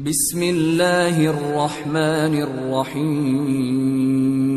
بسم اللہ الرحمن الرحیم۔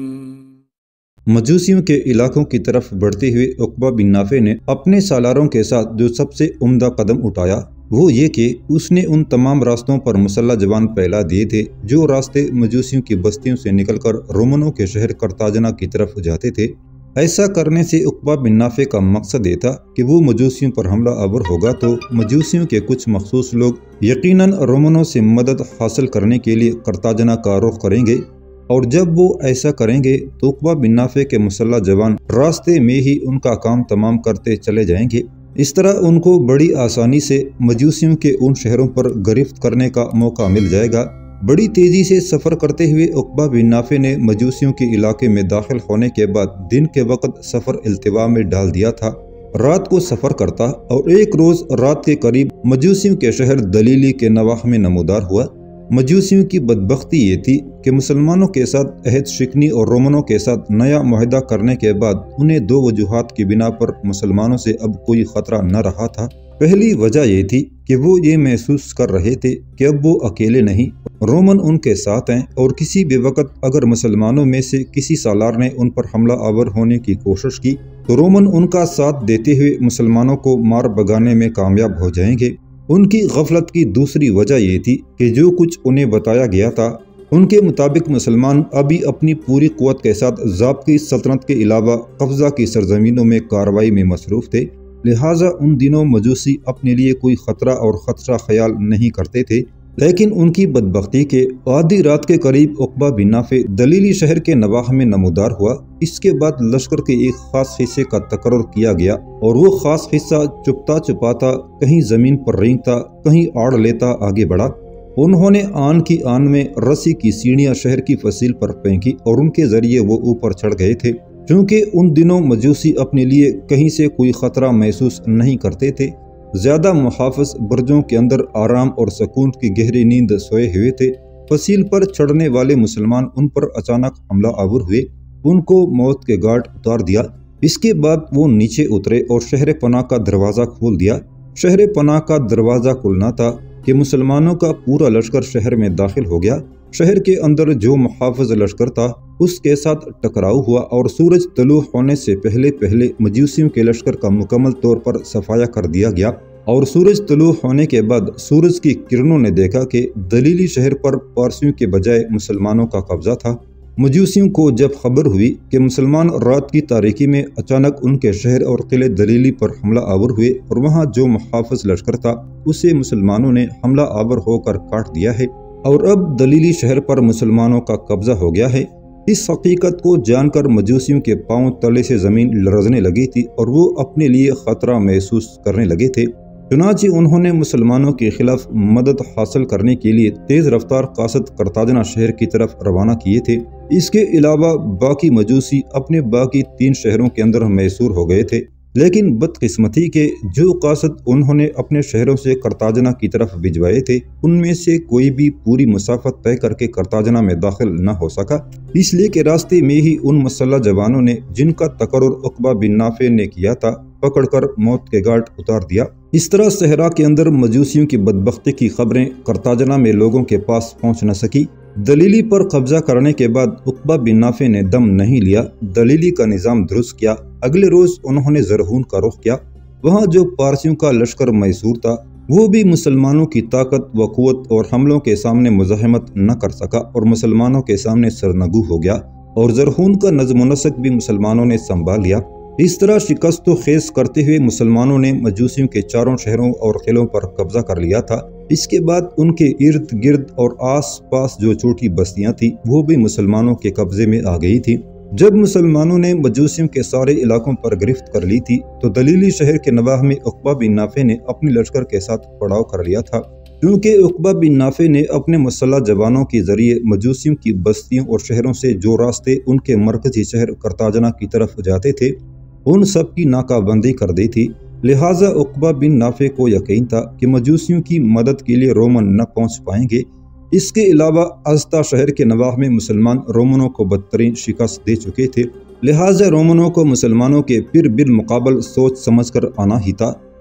مجوسیوں کے علاقوں کی طرف بڑھتے ہوئے عقبہ بن نافع نے اپنے سالاروں کے ساتھ جو سب سے عمدہ قدم اٹھایا وہ یہ کہ اس نے ان تمام راستوں پر مسلح جوان پھیلا دیے تھے جو راستے مجوسیوں کی بستیوں سے نکل کر رومنوں کے شہر قرطاجنہ کی طرف جاتے تھے۔ ایسا کرنے سے عقبہ بن نافع کا مقصد یہ تھا کہ وہ مجوسیوں پر حملہ آور ہوگا تو مجوسیوں کے کچھ مخصوص لوگ یقیناً رومنوں سے مدد حاصل کرنے کے لیے قرطاجنہ کا رخ کریں گے، اور جب وہ ایسا کریں گے تو عقبہ بن نافع کے مسلح جوان راستے میں ہی ان کا کام تمام کرتے چلے جائیں گے۔ اس طرح ان کو بڑی آسانی سے مجوسیوں کے ان شہروں پر گرفت کرنے کا موقع مل جائے گا۔ بڑی تیزی سے سفر کرتے ہوئے عقبہ بن نافع نے مجوسیوں کے علاقے میں داخل ہونے کے بعد دن کے وقت سفر التوا میں ڈال دیا تھا، رات کو سفر کرتا اور ایک روز رات کے قریب مجوسیوں کے شہر دلیلی کے نواح میں نمودار ہوا۔ مجوسیوں کی بدبختی یہ تھی کہ مسلمانوں کے ساتھ عہد شکنی اور رومنوں کے ساتھ نیا معاہدہ کرنے کے بعد انہیں دو وجوہات کی بنا پر مسلمانوں سے اب کوئی خطرہ نہ رہا تھا۔ پہلی وجہ یہ تھی کہ وہ یہ محسوس کر رہے تھے کہ اب وہ اکیلے نہیں، رومن ان کے ساتھ ہیں، اور کسی بھی وقت اگر مسلمانوں میں سے کسی سالار نے ان پر حملہ آور ہونے کی کوشش کی تو رومن ان کا ساتھ دیتے ہوئے مسلمانوں کو مار بگانے میں کامیاب ہو جائیں گے۔ ان کی غفلت کی دوسری وجہ یہ تھی کہ جو کچھ انہیں بتایا گیا تھا ان کے مطابق مسلمان ابھی اپنی پوری قوت کے ساتھ ضابطی سلطنت کے علاوہ قبضہ کی سرزمینوں میں کارروائی میں مصروف تھے، لہٰذا ان دنوں مجوسی اپنے لیے کوئی خطرہ اور خدشہ خیال نہیں کرتے تھے۔ لیکن ان کی بدبختی کے آدھی رات کے قریب عقبہ بن نافع دلیلی شہر کے نواح میں نمودار ہوا۔ اس کے بعد لشکر کے ایک خاص حصے کا تقرر کیا گیا اور وہ خاص حصہ چپتا چپاتا کہیں زمین پر رینگتا کہیں آڑ لیتا آگے بڑھا۔ انہوں نے آن کی آن میں رسی کی سیڑھیاں شہر کی فصیل پر پھینکی اور ان کے ذریعے وہ اوپر چڑھ گئے تھے۔ چونکہ ان دنوں مجوسی اپنے لیے کہیں سے کوئی خطرہ محسوس نہیں کرتے تھے، زیادہ محافظ برجوں کے اندر آرام اور سکون کی گہری نیند سوئے ہوئے تھے۔ فصیل پر چڑھنے والے مسلمان ان پر اچانک حملہ آور ہوئے، ان کو موت کے گھاٹ اتار دیا۔ اس کے بعد وہ نیچے اترے اور شہر پناہ کا دروازہ کھول دیا۔ شہر پناہ کا دروازہ کھلنا تھا کہ مسلمانوں کا پورا لشکر شہر میں داخل ہو گیا۔ شہر کے اندر جو محافظ لشکر تھا اس کے ساتھ ٹکراؤ ہوا اور سورج طلوع ہونے سے پہلے مجوسیوں کے لشکر کا مکمل طور پر صفایا کر دیا گیا، اور سورج طلوع ہونے کے بعد سورج کی کرنوں نے دیکھا کہ دلیلی شہر پر پارسیوں کے بجائے مسلمانوں کا قبضہ تھا۔ مجوسیوں کو جب خبر ہوئی کہ مسلمان رات کی تاریکی میں اچانک ان کے شہر اور قلعے دلیلی پر حملہ آور ہوئے اور وہاں جو محافظ لشکر تھا اسے مسلمانوں نے حملہ آور ہو کر کاٹ دیا ہے اور اب دلیلی شہر پر مسلمانوں کا قبضہ ہو گیا ہے، اس حقیقت کو جان کر مجوسیوں کے پاؤں تلے سے زمین لرزنے لگی تھی اور وہ اپنے لیے خطرہ محسوس کرنے لگے تھے۔ چنانچہ انہوں نے مسلمانوں کے خلاف مدد حاصل کرنے کے لیے تیز رفتار قاصد قرطاجنہ شہر کی طرف روانہ کیے تھے۔ اس کے علاوہ باقی مجوسی اپنے باقی 3 شہروں کے اندر محصور ہو گئے تھے، لیکن بدقسمتی کے جو قاصد انہوں نے اپنے شہروں سے قرطاجنہ کی طرف بھجوائے تھے ان میں سے کوئی بھی پوری مسافت طے کر کے قرطاجنہ میں داخل نہ ہو سکا، اس لیے کہ راستے میں ہی ان مسلح جوانوں نے جن کا تقرر عقبہ بن نافع نے کیا تھا پکڑ کر موت کے گھاٹ اتار دیا۔ اس طرح صحرا کے اندر مجوسیوں کی بدبختی کی خبریں قرطاجنہ میں لوگوں کے پاس پہنچ نہ سکی۔ دلیلی پر قبضہ کرنے کے بعد عقبہ بن نافع نے دم نہیں لیا، دلیلی کا نظام درست کیا۔ اگلے روز انہوں نے زرہون کا رخ کیا۔ وہاں جو پارسیوں کا لشکر محصور تھا وہ بھی مسلمانوں کی طاقت و قوت اور حملوں کے سامنے مزاحمت نہ کر سکا اور مسلمانوں کے سامنے سرنگو ہو گیا، اور زرہون کا نظم و نسق بھی مسلمانوں نے سنبھال لیا۔ اس طرح شکست و خیز کرتے ہوئے مسلمانوں نے مجوسیوں کے 4 شہروں اور قلعوں پر قبضہ کر لیا تھا۔ اس کے بعد ان کے ارد گرد اور آس پاس جو چھوٹی بستیاں تھیں وہ بھی مسلمانوں کے قبضے میں آ گئی تھیں۔ جب مسلمانوں نے مجوسیوں کے سارے علاقوں پر گرفت کر لی تھی تو دلیلی شہر کے نواح میں عقبہ بن نافع نے اپنے لشکر کے ساتھ پڑاؤ کر لیا تھا۔ کیونکہ عقبہ بن نافع نے اپنے مسلح جوانوں کے ذریعے مجوسیوں کی بستیوں اور شہروں سے جو راستے ان کے مرکزی شہر قرطاجنہ کی طرف جاتے تھے ان سب کی ناکہ بندی کر دی تھی، لہٰذا عقبہ بن نافع کو یقین تھا کہ مجوسیوں کی مدد کے لیے رومن نہ پہنچ پائیں گے۔ اس کے علاوہ ازتا شہر کے نواح میں مسلمان رومنوں کو بدترین شکست دے چکے تھے، لہٰذا رومنوں کو مسلمانوں کے پھر بالمقابل سوچ سمجھ کر آنا ہی تھا۔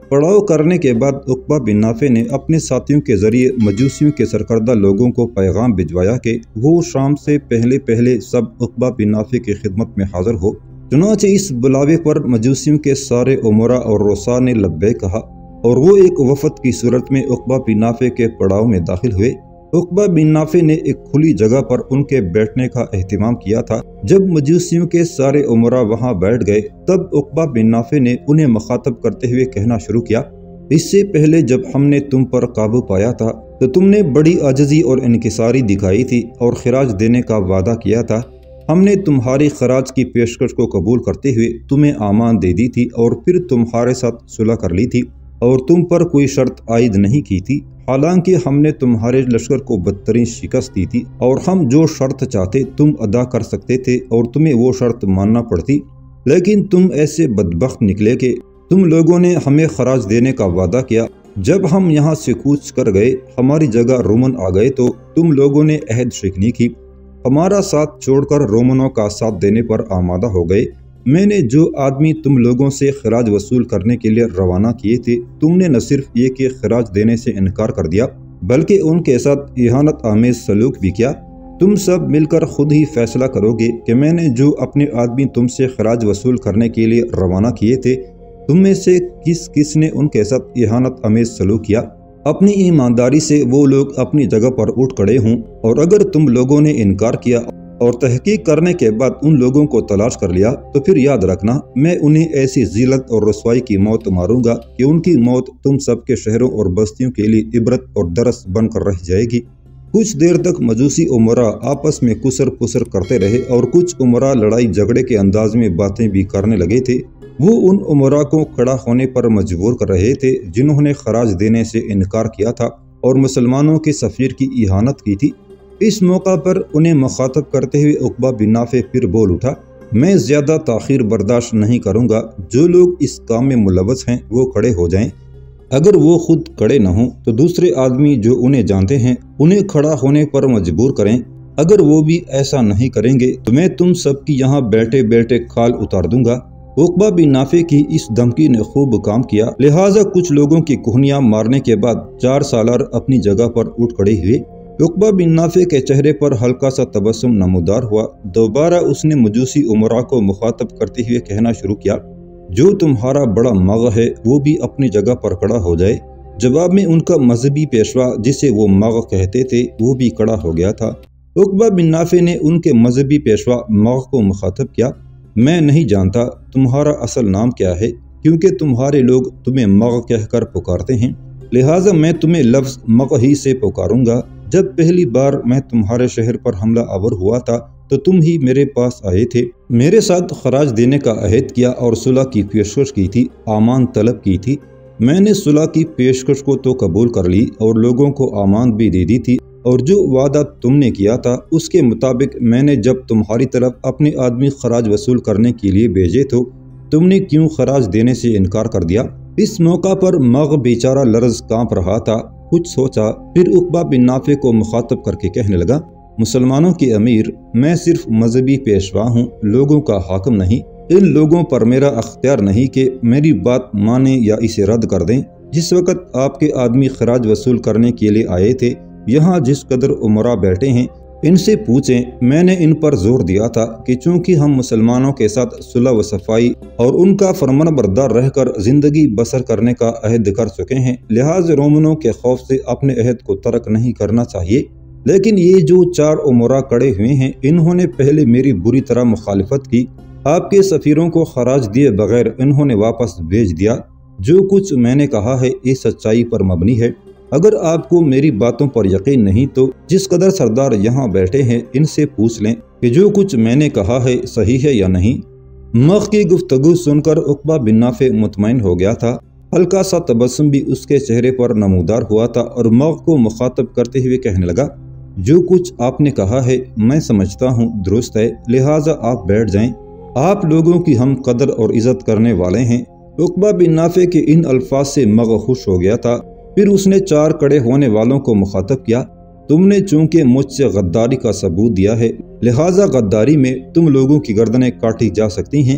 پڑاؤ کرنے کے بعد عقبہ بن نافع نے اپنے ساتھیوں کے ذریعے مجوسیوں کے سرکردہ لوگوں کو پیغام بھجوایا کہ وہ شام سے پہلے سب عقبہ بن نافع کی خدمت میں حاضر ہو۔ چنانچہ اس بلاوے پر مجوسیوں کے سارے امراء اور رؤساء نے لبیک کہا اور وہ ایک وفد کی صورت میں عقبہ بن نافع کے پڑاؤ میں داخل ہوئے۔ عقبہ بن نافع نے ایک کھلی جگہ پر ان کے بیٹھنے کا اہتمام کیا تھا۔ جب مجوسیوں کے سارے امراء وہاں بیٹھ گئے تب عقبہ بن نافع نے انہیں مخاطب کرتے ہوئے کہنا شروع کیا، اس سے پہلے جب ہم نے تم پر قابو پایا تھا تو تم نے بڑی عاجزی اور انکساری دکھائی تھی اور خراج دینے کا وعدہ کیا تھا۔ ہم نے تمہاری خراج کی پیشکش کو قبول کرتے ہوئے تمہیں امان دے دی تھی اور پھر تمہارے ساتھ صلح کر لی تھی اور تم پر کوئی شرط عائد نہیں کی تھی، حالانکہ ہم نے تمہارے لشکر کو بدترین شکست دی تھی اور ہم جو شرط چاہتے تم ادا کر سکتے تھے اور تمہیں وہ شرط ماننا پڑتی، لیکن تم ایسے بدبخت نکلے کہ تم لوگوں نے ہمیں خراج دینے کا وعدہ کیا۔ جب ہم یہاں سے کوچ کر گئے، ہماری جگہ رومن آ گئے تو تم لوگوں نے عہد شکنی کی، ہمارا ساتھ چھوڑ کر رومنوں کا ساتھ دینے پر آمادہ ہو گئے۔ میں نے جو آدمی تم لوگوں سے خراج وصول کرنے کے لیے روانہ کیے تھے، تم نے نہ صرف یہ کہ خراج دینے سے انکار کر دیا بلکہ ان کے ساتھ اہانت آمیز سلوک بھی کیا۔ تم سب مل کر خود ہی فیصلہ کرو گے کہ میں نے جو اپنے آدمی تم سے خراج وصول کرنے کے لیے روانہ کیے تھے، تم میں سے کس نے ان کے ساتھ اہانت آمیز سلوک کیا۔ اپنی ایمانداری سے وہ لوگ اپنی جگہ پر اٹھ کھڑے ہوں، اور اگر تم لوگوں نے انکار کیا اور تحقیق کرنے کے بعد ان لوگوں کو تلاش کر لیا تو پھر یاد رکھنا میں انہیں ایسی ذلت اور رسوائی کی موت ماروں گا کہ ان کی موت تم سب کے شہروں اور بستیوں کے لیے عبرت اور درس بن کر رہ جائے گی۔ کچھ دیر تک مجوسی امراء آپس میں کسر پسر کرتے رہے اور کچھ امراء لڑائی جھگڑے کے انداز میں باتیں بھی کرنے لگے تھے۔ وہ ان امراء کو کھڑا ہونے پر مجبور کر رہے تھے جنہوں نے خراج دینے سے انکار کیا تھا اور مسلمانوں کے سفیر کی اہانت کی تھی۔ اس موقع پر انہیں مخاطب کرتے ہوئے عقبہ بن نافع پھر بول اٹھا، میں زیادہ تاخیر برداشت نہیں کروں گا، جو لوگ اس کام میں ملوث ہیں وہ کھڑے ہو جائیں، اگر وہ خود کھڑے نہ ہوں تو دوسرے آدمی جو انہیں جانتے ہیں انہیں کھڑا ہونے پر مجبور کریں، اگر وہ بھی ایسا نہیں کریں گے تو میں تم سب کی یہاں بیٹھے بیٹھے کھال اتار دوں گا۔ عقبہ بن نافع کی اس دھمکی نے خوب کام کیا، لہٰذا کچھ لوگوں کی کوہنیاں مارنے کے بعد 4 سالار اپنی جگہ پر اٹھ کھڑے ہوئے۔ عقبہ بن نافع کے چہرے پر ہلکا سا تبسم نمودار ہوا۔ دوبارہ اس نے مجوسی امراء کو مخاطب کرتے ہوئے کہنا شروع کیا، جو تمہارا بڑا مغ ہے وہ بھی اپنی جگہ پر کھڑا ہو جائے۔ جواب میں ان کا مذہبی پیشوا جسے وہ مغ کہتے تھے وہ بھی کھڑا ہو گیا تھا۔ عقبہ بن نافع نے ان کے مذہبی پیشوا مغ کو مخاطب کیا، میں نہیں جانتا تمہارا اصل نام کیا ہے، کیونکہ تمہارے لوگ تمہیں مغ کہہ کر پکارتے ہیں، لہٰذا میں تمہیں لفظ مغ ہی سے پکاروں گا۔ جب پہلی بار میں تمہارے شہر پر حملہ آور ہوا تھا تو تم ہی میرے پاس آئے تھے، میرے ساتھ خراج دینے کا عہد کیا اور صلح کی پیشکش کی تھی، امان طلب کی تھی۔ میں نے صلح کی پیشکش کو تو قبول کر لی اور لوگوں کو امان بھی دے دی تھی، اور جو وعدہ تم نے کیا تھا اس کے مطابق میں نے جب تمہاری طرف اپنے آدمی خراج وصول کرنے کے لیے بھیجے تو تم نے کیوں خراج دینے سے انکار کر دیا؟ اس موقع پر مغ بیچارہ لرز کانپ رہا تھا، کچھ سوچا، پھر عقبہ بن نافع کو مخاطب کر کے کہنے لگا، مسلمانوں کے امیر، میں صرف مذہبی پیشوا ہوں، لوگوں کا حاکم نہیں۔ ان لوگوں پر میرا اختیار نہیں کہ میری بات مانیں یا اسے رد کر دیں۔ جس وقت آپ کے آدمی خراج وصول کرنے کے لیے آئے تھے، یہاں جس قدر امراء بیٹھے ہیں ان سے پوچھیں، میں نے ان پر زور دیا تھا کہ چونکہ ہم مسلمانوں کے ساتھ صلح و صفائی اور ان کا فرمان بردار رہ کر زندگی بسر کرنے کا عہد کر چکے ہیں، لہٰذا رومنوں کے خوف سے اپنے عہد کو ترک نہیں کرنا چاہیے۔ لیکن یہ جو 4 امراء کڑے ہوئے ہیں، انہوں نے پہلے میری بری طرح مخالفت کی، آپ کے سفیروں کو خراج دیے بغیر انہوں نے واپس بھیج دیا۔ جو کچھ میں نے کہا ہے یہ سچائی پر مبنی ہے۔ اگر آپ کو میری باتوں پر یقین نہیں تو جس قدر سردار یہاں بیٹھے ہیں ان سے پوچھ لیں کہ جو کچھ میں نے کہا ہے صحیح ہے یا نہیں۔ مغ کی گفتگو سن کر عقبہ بن نافع مطمئن ہو گیا تھا، ہلکا سا تبسم بھی اس کے چہرے پر نمودار ہوا تھا اور مغ کو مخاطب کرتے ہوئے کہنے لگا، جو کچھ آپ نے کہا ہے میں سمجھتا ہوں درست ہے، لہٰذا آپ بیٹھ جائیں، آپ لوگوں کی ہم قدر اور عزت کرنے والے ہیں۔ عقبہ بن نافع کے ان الفاظ سے مغ خوش ہو گیا تھا۔ پھر اس نے 4 کڑے ہونے والوں کو مخاطب کیا، تم نے چونکہ مجھ سے غداری کا ثبوت دیا ہے، لہٰذا غداری میں تم لوگوں کی گردنیں کاٹی جا سکتی ہیں۔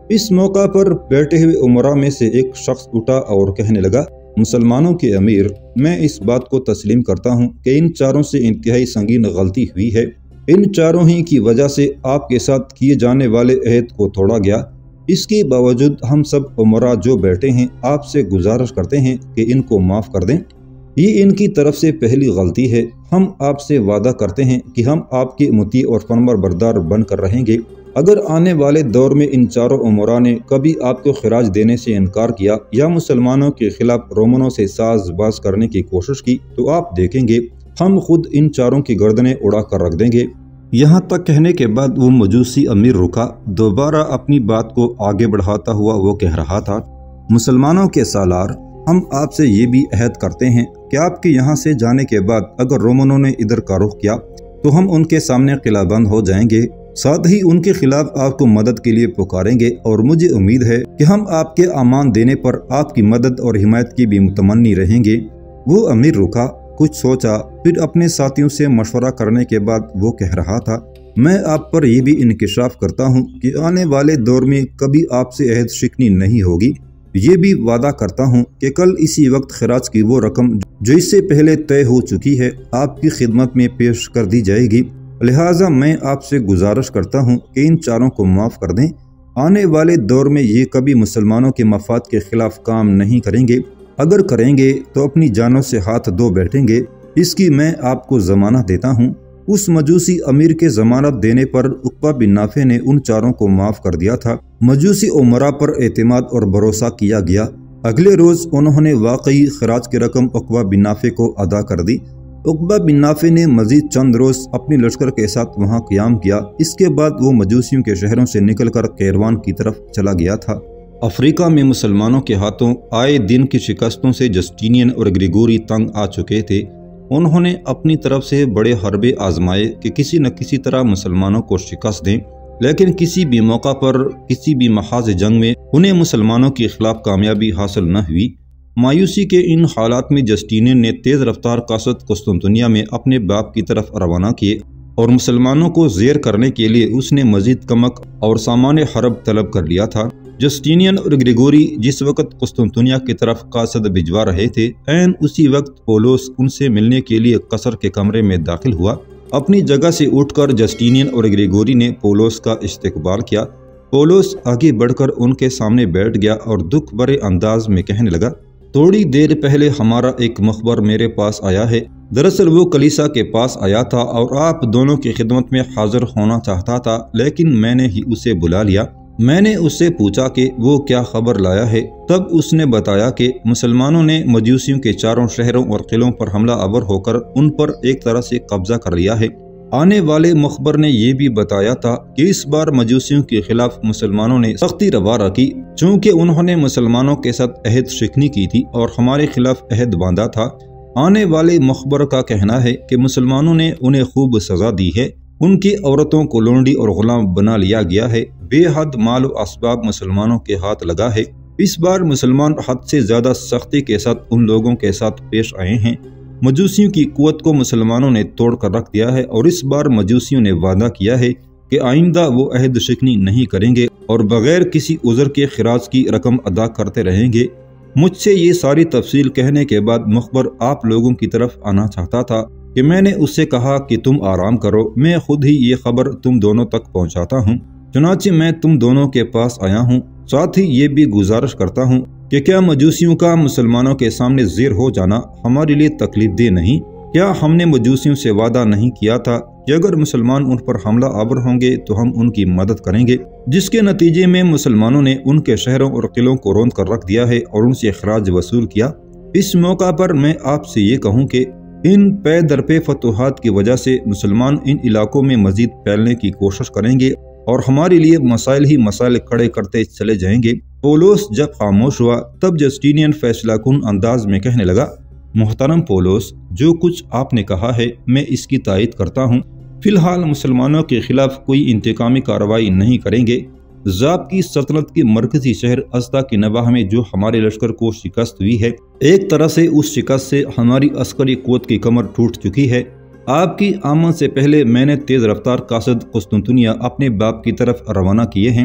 इस मौका पर बैठे हुए उमरा में से एक शख्स उठा और कहने लगा, मुसलमानों के अमीर, मैं इस बात को तस्लीम करता हूँ कि इन चारों से इंतहाई संगीन गलती हुई है। इन चारों ही की वजह से आपके साथ किए जाने वाले अहद को तोड़ा गया। इसके बावजूद हम सब उमरा जो बैठे हैं आपसे गुजारिश करते हैं कि इनको माफ़ कर दें। ये इनकी तरफ से पहली गलती है। हम आपसे वादा करते हैं कि हम आपके मुती और फरमाबरदार बनकर रहेंगे। अगर आने वाले दौर में इन चारों उमरा ने कभी आपको खराज देने से इनकार किया या मुसलमानों के खिलाफ रोमनों से साजबाज करने की कोशिश की तो आप देखेंगे हम खुद इन चारों की गर्दनें उड़ा कर रख देंगे। यहाँ तक कहने के बाद वो मजूसी अमीर रुका। दोबारा अपनी बात को आगे बढ़ाता हुआ वो कह रहा था, मुसलमानों के सालार, हम आपसे ये भी अहद करते हैं कि आपके यहाँ से जाने के बाद अगर रोमनों ने इधर का रुख किया तो हम उनके सामने किलाबंद हो जाएंगे, साथ ही उनके खिलाफ आपको मदद के लिए पुकारेंगे और मुझे उम्मीद है कि हम आपके अमान देने पर आपकी मदद और हिमायत की भी मुतमन्नी रहेंगे। वो अमीर रुका, कुछ सोचा, फिर अपने साथियों से मशवरा करने के बाद वो कह रहा था, मैं आप पर यह भी इंकिशाफ करता हूँ कि आने वाले दौर में कभी आपसे अहद शिकनी नहीं होगी। ये भी वादा करता हूँ कि कल इसी वक्त खराज की वो रकम जो इससे पहले तय हो चुकी है आपकी खिदमत में पेश कर दी जाएगी। लिहाजा मैं आपसे गुजारिश करता हूँ कि इन चारों को माफ़ कर दें। आने वाले दौर में ये कभी मुसलमानों के मफाद के खिलाफ काम नहीं करेंगे। अगर करेंगे तो अपनी जानों से हाथ धो बैठेंगे। इसकी मैं आपको ज़मानत देता हूँ। उस मजूसी अमीर के ज़मानत देने पर उक़बा बिन नाफे ने उन चारों को माफ़ कर दिया था। मजूसी उमरा पर एतमाद और भरोसा किया गया। अगले रोज़ उन्होंने वाकई खराज की रकम उक़बा बिन नाफे को अदा कर दी। उक़बा बिन नाफे ने मजीद चंद रोज़ अपने लश्कर के साथ वहाँ क़याम किया। इसके बाद वो मजूसियों के शहरों से निकलकर कैरवान की तरफ चला गया था। अफ्रीका में मुसलमानों के हाथों आए दिन की शिकस्तों से जस्टिनियन और ग्रेगोरी तंग आ चुके थे। उन्होंने अपनी तरफ से बड़े हरबे आजमाए कि किसी न किसी तरह मुसलमानों को शिकस्त दें, लेकिन किसी भी मौका पर किसी भी महाज जंग में उन्हें मुसलमानों के खिलाफ कामयाबी हासिल न हुई। मायूसी के इन हालात में जस्टिनियन ने तेज़ रफ्तार कासद कुस्तुनतुनिया में अपने बाप की तरफ रवाना किए और मुसलमानों को ज़ेर करने के लिए उसने मजीद कमक और सामान हरब तलब कर लिया था। जस्टिनियन और ग्रेगोरी जिस वक्त कुस्तुनतुनिया की तरफ कासद भिजवा रहे थे, ऐन उसी वक्त पोलोस उनसे मिलने के लिए कसर के कमरे में दाखिल हुआ। अपनी जगह से उठकर जस्टिनियन और ग्रेगोरी ने पोलोस का इस्तकबाल किया। पोलोस आगे बढ़कर उनके सामने बैठ गया और दुख भरे अंदाज में कहने लगा, थोड़ी देर पहले हमारा एक मुखबर मेरे पास आया है। दरअसल वो कलीसा के पास आया था और आप दोनों की खिदमत में हाजिर होना चाहता था, लेकिन मैंने ही उसे बुला लिया। मैंने उससे पूछा कि वो क्या खबर लाया है। तब उसने बताया कि मुसलमानों ने मजूसियों के चारों शहरों और किलों पर हमला आवर होकर उन पर एक तरह से कब्जा कर लिया है। आने वाले मुखबर ने यह भी बताया था कि इस बार मजूसियों के खिलाफ मुसलमानों ने सख्ती रवा रखी, चूँकि उन्होंने मुसलमानों के साथ अहद शिकनी की थी और हमारे खिलाफ अहद बांधा था। आने वाले मुखबर का कहना है कि मुसलमानों ने उन्हें खूब सजा दी है। उनकी औरतों को लोंडी और गुलाम बना लिया गया है। बेहद माल व असबाब मुसलमानों के हाथ लगा है। इस बार मुसलमान हद से ज्यादा सख्ती के साथ उन लोगों के साथ पेश आए हैं। मजूसियों की कुव्वत को मुसलमानों ने तोड़ कर रख दिया है और इस बार मजूसियों ने वादा किया है कि आइंदा वो अहद शिकनी नहीं करेंगे और बगैर किसी उज़र के खिराज की रकम अदा करते रहेंगे। मुझसे ये सारी तफसील कहने के बाद मुखबर आप लोगों की तरफ आना चाहता था कि मैंने उससे कहा कि तुम आराम करो, मैं खुद ही ये खबर तुम दोनों तक पहुंचाता हूं। चुनांचे मैं तुम दोनों के पास आया हूं। साथ ही ये भी गुजारिश करता हूं कि क्या मजूसियों का मुसलमानों के सामने ज़ेर हो जाना हमारे लिए तकलीफ दे नहीं? क्या हमने मजूसियों से वादा नहीं किया था कि अगर मुसलमान उन पर हमला आवर होंगे तो हम उनकी मदद करेंगे, जिसके नतीजे में मुसलमानों ने उनके शहरों और किलों को रौंद कर रख दिया है और उनसे खराज वसूल किया। इस मौका पर मैं आपसे ये कहूँ कि इन पे दर पे फतूहात की वजह से मुसलमान इन इलाकों में मजीद फैलने की कोशिश करेंगे और हमारे लिए मसाइल ही मसाइल खड़े करते चले जाएंगे। पोलोस जब खामोश हुआ तब जस्टिनियन फैसला कुन अंदाज में कहने लगा, मोहतरम पोलोस, जो कुछ आपने कहा है मैं इसकी तायद करता हूँ। फिलहाल मुसलमानों के खिलाफ कोई इंतकामी कार्रवाई नहीं करेंगे। ज़ाब की सल्तनत के मरकजी शहर अस्ता की नवाह में जो हमारे लश्कर को शिकस्त हुई है, एक तरह से उस शिकस्त से हमारी अस्करी कुव्वत की कमर टूट चुकी है। आपकी आमद से पहले मैंने तेज़ रफ्तार कासद कुस्तुनतुनिया अपने बाप की तरफ रवाना किए हैं।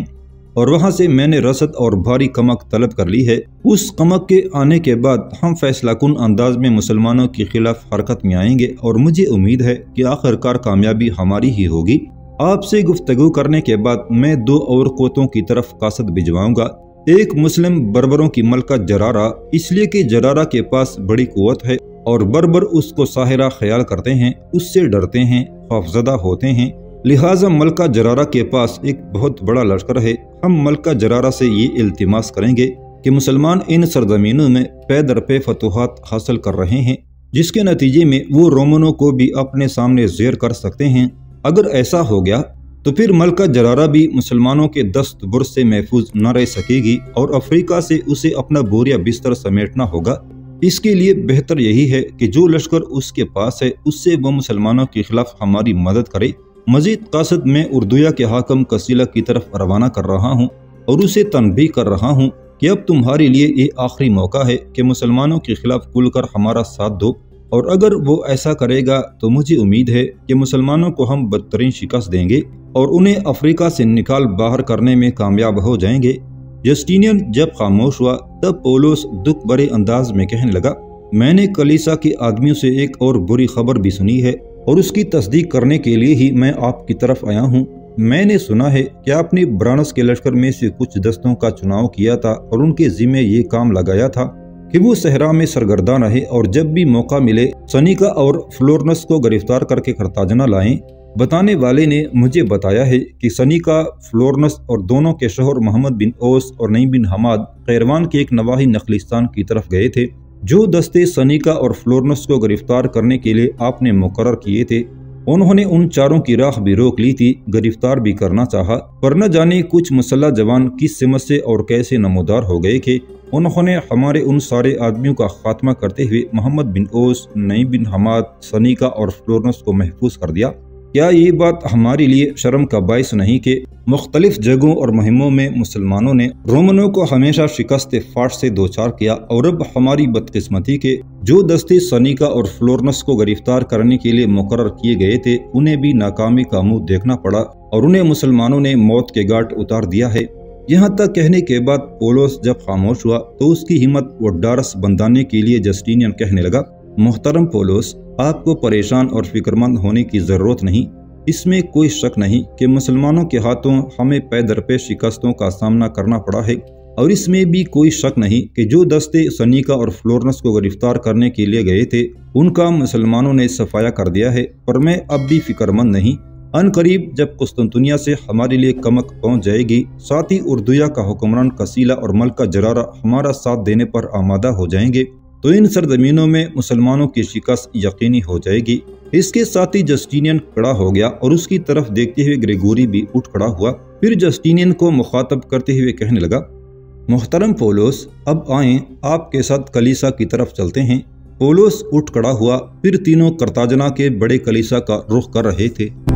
और वहाँ से मैंने रसद और भारी कमक तलब कर ली है। उस कमक के आने के बाद हम फैसला कुन अंदाज में मुसलमानों के खिलाफ हरकत में आएंगे और मुझे उम्मीद है कि आखिरकार कामयाबी हमारी ही होगी। आपसे गुफ्तगू करने के बाद मैं 2 और क़ुव्वतों की तरफ कासद भिजवाऊंगा। एक मुस्लिम बर्बरों की मलका जरारा, इसलिए कि जरारा के पास बड़ी कुव्वत है और बर्बर उसको साहिरा ख्याल करते हैं, उससे डरते हैं, खौफजदा होते हैं। लिहाजा मलका जरारा के पास एक बहुत बड़ा लश्कर है। हम मलका जरारा से ये इल्तिमास करेंगे कि मुसलमान इन सरजमीनों में पे दर पे फतूहात हासिल कर रहे हैं, जिसके नतीजे में वो रोमनों को भी अपने सामने ज़ेर कर सकते हैं। अगर ऐसा हो गया तो फिर मलका जरारा भी मुसलमानों के दस्त बुर्ज से महफूज न रह सकेगी और अफ्रीका से उसे अपना बोरिया बिस्तर समेटना होगा। इसके लिए बेहतर यही है कि जो लश्कर उसके पास है उससे वो मुसलमानों के खिलाफ हमारी मदद करे। मजीद कासद में उर्दुया के हाकम कसीला की तरफ रवाना कर रहा हूँ और उसे तनबीह कर रहा हूँ कि अब तुम्हारे लिए ये आखिरी मौका है कि मुसलमानों के खिलाफ खुलकर हमारा साथ दो, और अगर वो ऐसा करेगा तो मुझे उम्मीद है कि मुसलमानों को हम बदतरीन शिकस्त देंगे और उन्हें अफ्रीका से निकाल बाहर करने में कामयाब हो जाएंगे। जस्टिनियन जब खामोश हुआ तब पौलुस दुख भरे अंदाज में कहने लगा, मैंने कलीसा के आदमियों से एक और बुरी खबर भी सुनी है और उसकी तस्दीक करने के लिए ही मैं आपकी तरफ आया हूँ। मैंने सुना है कि आपने ब्रानस के लश्कर में से कुछ दस्तों का चुनाव किया था और उनके जिम्मे ये काम लगाया था कि वो सहरा में सरगर्दा रहे और जब भी मौका मिले सनीका और फ्लोरनस को गिरफ्तार करके करताजना लाएं। बताने वाले ने मुझे बताया है कि सनीका, फ्लोरनस और दोनों के शोहर मोहम्मद बिन ओस और नईम बिन हमाद कैरवान के एक नवाही नखलिस्तान की तरफ गए थे। जो दस्ते सनीका और फ्लोरनस को गिरफ्तार करने के लिए आपने मुकर्रर किए थे, उन्होंने उन चारों की राह भी रोक ली थी, गिरफ्तार भी करना चाहा, पर न जाने कुछ मुसल्लह जवान किस सिमत से और कैसे नमूदार हो गए कि उन्होंने हमारे उन सारे आदमियों का खात्मा करते हुए मोहम्मद बिन ओस, नईम बिन हमाद, सनीका और फ्लोरनस को महफूज कर दिया। क्या ये बात हमारे लिए शर्म का बायस नहीं कि मुख्तलिफ जगहों और मुहिमों में मुसलमानों ने रोमनों को हमेशा शिकस्त फाट से दोचार किया और अब हमारी बदकिस्मती के जो दस्ते सनीका और फ्लोरनस को गिरफ्तार करने के लिए मुकर्रर किए गए थे उन्हें भी नाकामी का मुंह देखना पड़ा और उन्हें मुसलमानों ने मौत के घाट उतार दिया है। यहाँ तक कहने के बाद पौलुस जब खामोश हुआ तो उसकी हिम्मत व डारस बंधाने के लिए जस्टिनियन कहने लगा, मोहतरम पौलुस, आपको परेशान और फिक्रमंद होने की जरूरत नहीं। इसमें कोई शक नहीं कि मुसलमानों के हाथों हमें पे दर पे शिकस्तों का सामना करना पड़ा है और इसमें भी कोई शक नहीं कि जो दस्ते सनीका और फ्लोरनस को गिरफ्तार करने के लिए गए थे उनका मुसलमानों ने सफाया कर दिया है। पर मैं अब भी फिक्रमंद नहीं। अनकरीब जब कुस्तुनतुनिया से हमारे लिए कमक पहुंच जाएगी, साथ ही उर्दुया का हुक्मरान कसीला और मलका जरारा हमारा साथ देने पर आमादा हो जाएंगे, तो इन सरजमीनों में मुसलमानों की शिकस्त यकीनी हो जाएगी। इसके साथ ही जस्टिनियन खड़ा हो गया और उसकी तरफ देखते हुए ग्रेगोरी भी उठ खड़ा हुआ। फिर जस्टिनियन को मुखातब करते हुए कहने लगा, मोहतरम पौलुस, अब आएं, आपके साथ कलीसा की तरफ चलते हैं। पौलुस उठ खड़ा हुआ। फिर तीनों करताजना के बड़े कलीसा का रुख कर रहे थे।